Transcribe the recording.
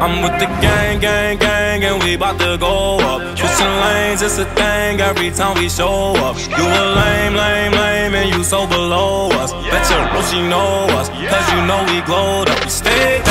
I'm with the gang, gang, gang, and we bout to go up. Switching lanes, it's a thing every time we show up. You a lame, lame, lame, and you so below us. Bet your bro she know us, cause you know we glowed up. We stay